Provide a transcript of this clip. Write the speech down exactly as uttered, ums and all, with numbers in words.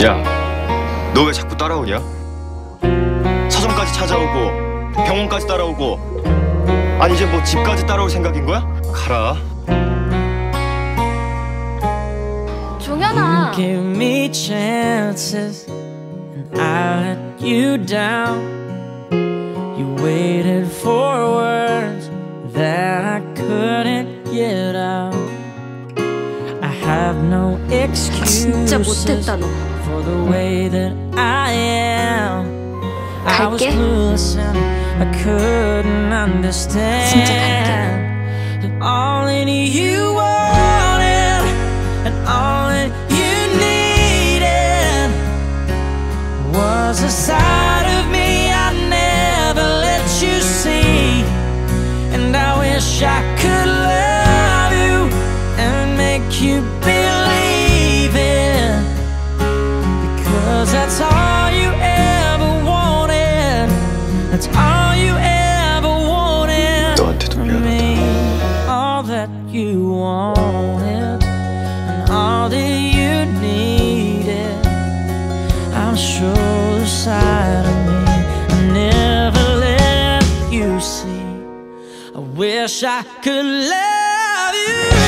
야, 너 왜 자꾸 따라오냐? 서점까지 찾아오고 병원까지 따라오고, 아니 이제 뭐 집까지 따라올 생각인 거야? 가라. 종현아. Give me chances and I let you down. You waited for words that I couldn't get out. I have no 진짜 excuses 못했다 너. for the way that I am. I was 갈게. clueless and I couldn't understand. 진짜 갈게. And all that you wanted and all that you needed was a side of me I never let you see. And I wish I could love you and make you believe it, because that's all you ever wanted. That's all you ever wanted. 너한테도 from me. 미안하다. All that you wanted and all that you needed. I'll show the side of me I never let you see. I wish I could love you.